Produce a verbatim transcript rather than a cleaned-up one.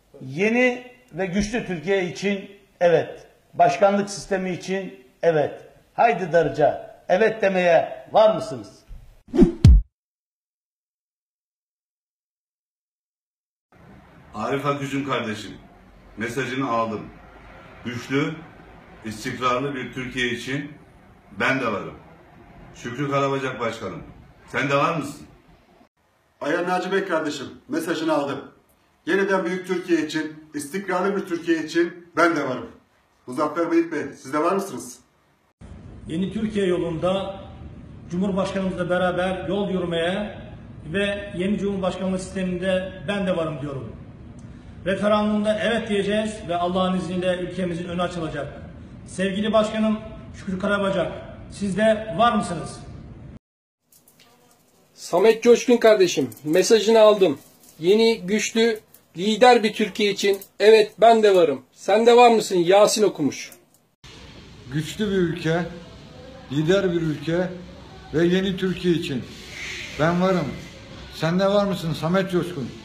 Yeni ve güçlü Türkiye için evet. Başkanlık sistemi için evet. Haydi Darıca, evet demeye var mısınız? Arif Akgüz'ün kardeşim, mesajını aldım. Güçlü, istikrarlı bir Türkiye için ben de varım. Şükrü Karabacak Başkanım, sen de var mısın? Ayhan Naci Bey kardeşim, mesajını aldım. Yeniden büyük Türkiye için, istikrarlı bir Türkiye için ben de varım. Muzaffer Beyik Bey, siz de var mısınız? Yeni Türkiye yolunda Cumhurbaşkanımızla beraber yol yürümeye ve yeni Cumhurbaşkanlığı sisteminde ben de varım diyorum. Referandumda evet diyeceğiz ve Allah'ın izniyle ülkemizin önü açılacak. Sevgili Başkanım Şükrü Karabacak, siz de var mısınız? Samet Coşkun kardeşim, mesajını aldım. Yeni, güçlü, lider bir Türkiye için evet ben de varım. Sen de var mısın? Yasin okumuş. Güçlü bir ülke, lider bir ülke ve yeni Türkiye için ben varım. Sen de var mısın Samet Coşkun?